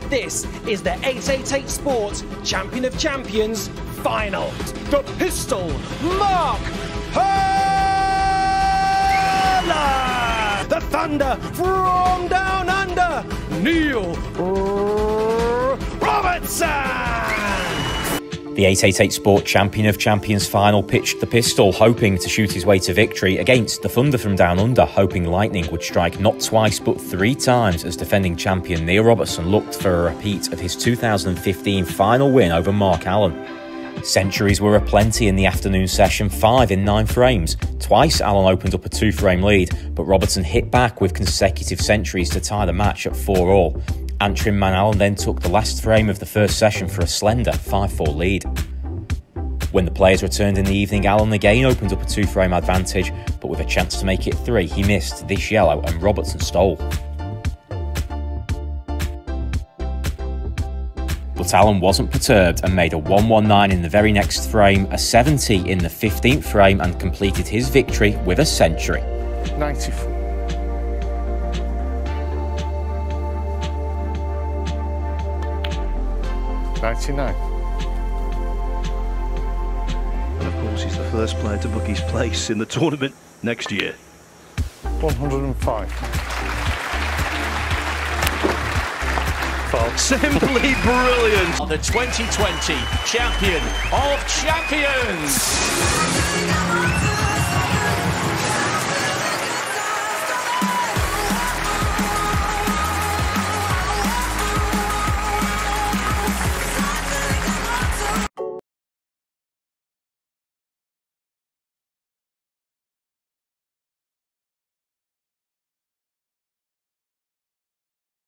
This is the 888 Sport Champion of Champions final. The pistol, Mark Hurler! The thunder from down under, Neil Robertson! The 888 Sport Champion of Champions final pitched the pistol, hoping to shoot his way to victory against the Thunder from Down Under, hoping lightning would strike not twice but 3 times as defending champion Neil Robertson looked for a repeat of his 2015 final win over Mark Allen. Centuries were aplenty in the afternoon session, 5 in 9 frames. Twice Allen opened up a 2-frame lead, but Robertson hit back with consecutive centuries to tie the match at 4-all. Antrim man Allen then took the last frame of the first session for a slender 5-4 lead. When the players returned in the evening, Allen again opened up a 2-frame advantage, but with a chance to make it 3, he missed this yellow and Robertson stole. But Allen wasn't perturbed and made a 119 in the very next frame, a 70 in the 15th frame, and completed his victory with a century. 94. 99. And of course he's the first player to book his place in the tournament next year. 105. Simply brilliant! The 2020 champion of champions!